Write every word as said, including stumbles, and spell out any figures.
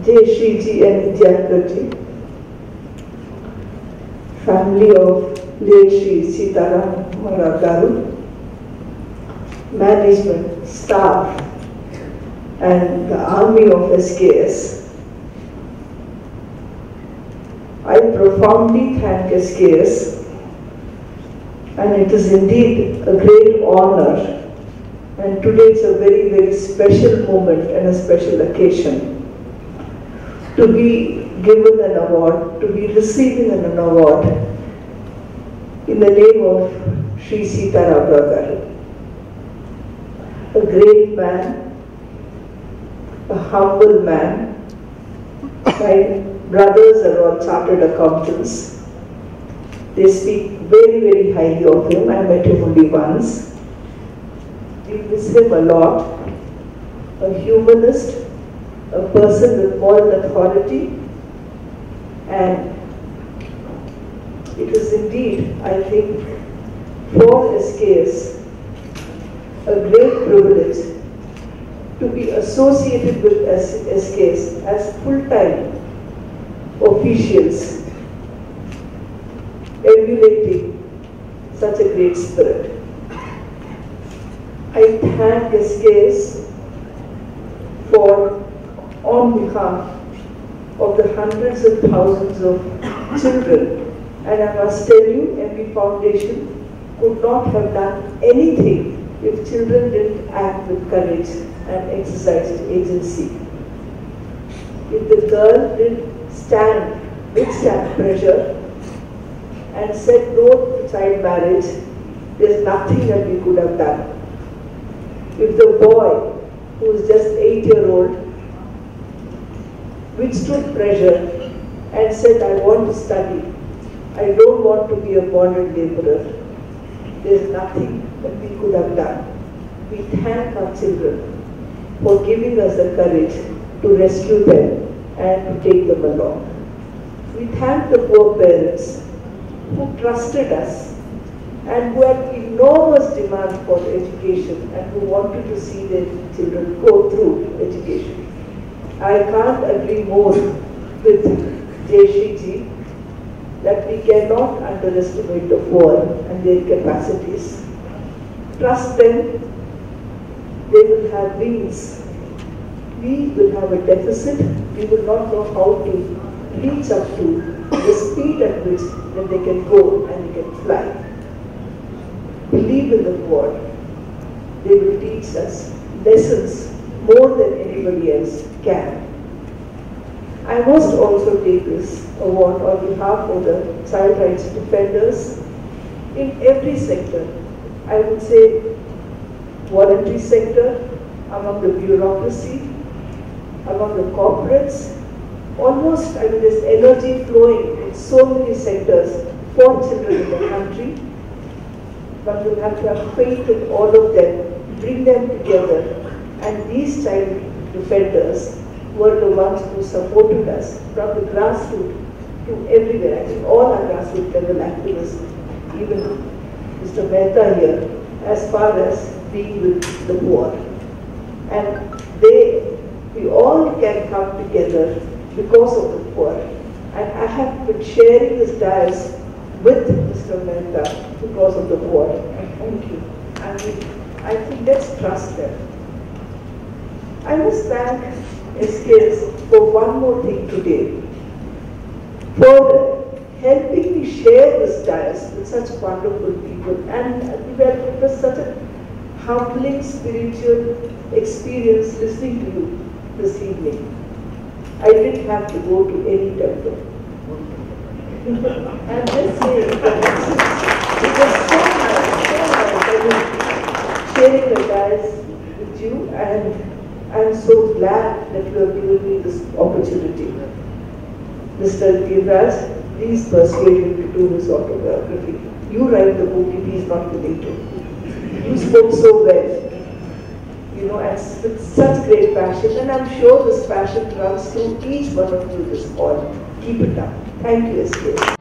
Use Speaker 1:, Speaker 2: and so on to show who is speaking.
Speaker 1: Jayashree and Vidyakarji, family of late Shri Sitaram Garu, management, staff, and the army of S K S. I profoundly thank S K S, and it is indeed a great honor, and today it's a very, very special moment and a special occasion to be given an award, to be receiving an award in the name of Shri Sitaram Garu. A great man, a humble man. My brothers are all chartered accountants. They speak very, very highly of him. I met him only once. We miss him a lot. A humanist, a person with moral authority, and it is indeed, I think, for S K S, a great privilege to be associated with S K S as full-time officials, emulating such a great spirit. I thank S K S for, on behalf of the hundreds of thousands of children, and I must tell you, M B Foundation could not have done anything if children didn't act with courage and exercised agency. If the girl didn't stand, withstand pressure and said no to child marriage, there's nothing that we could have done. If the boy, who is just eight year old, withstood pressure and said, I want to study, I don't want to be a bonded laborer, there's nothing that we could have done. We thank our children for giving us the courage to rescue them and to take them along. We thank the poor parents who trusted us and who had enormous demand for education and who wanted to see their children go through education. I can't agree more with Jayashree ji that we cannot underestimate the poor and their capacities. Trust them, they will have wings. We will have a deficit, we will not know how to reach up to the speed at which that they can go and they can fly. Believe in the poor. They will teach us lessons more than anybody else can. I must also take this award on behalf of the child rights defenders in every sector. I would say voluntary sector, among the bureaucracy, among the corporates, almost, I mean, there's energy flowing in so many sectors for children in the country, but we'll have to have faith in all of them, bring them together, and these child defenders were the ones who supported us from the grassroots to everywhere. I think all our grassroots level activists, even Mister Mehta here, as far as being with the poor. And they, we all can come together because of the poor. And I have been sharing this dais with Mister Mehta because of the poor. And thank you. I mean, I think let's trust them. I must thank S K S for one more thing today, for helping me share this dais with such wonderful people. And it was such a humbling spiritual experience listening to you this evening. I didn't have to go to any temple. I'm just saying that it was so nice, so nice. I mean, sharing the dais with you, and I'm so glad that you have given me this opportunity. Mister Givraj, please persuade him to do his autobiography. You write the book if he's not willing to. You spoke so well, you know, and with such great passion, and I'm sure this passion runs through each one of you this hall. Keep it up. Thank you, S K S.